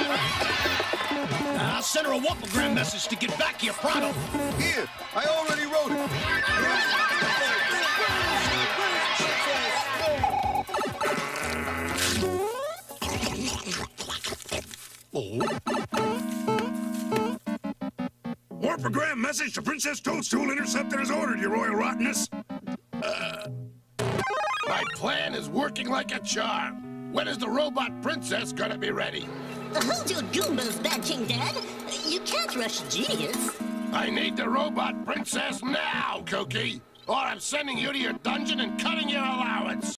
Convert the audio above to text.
I'll send her a whoopogram message to get back here pronto. Here, I already wrote it. Whoopogram message to Princess Toadstool intercepted as ordered, your royal rottenness. My plan is working like a charm. When is the robot princess gonna be ready? Hold your Goombas, Bad King Dad. You can't rush genius. I need the robot princess now, Cookie, or I'm sending you to your dungeon and cutting your allowance.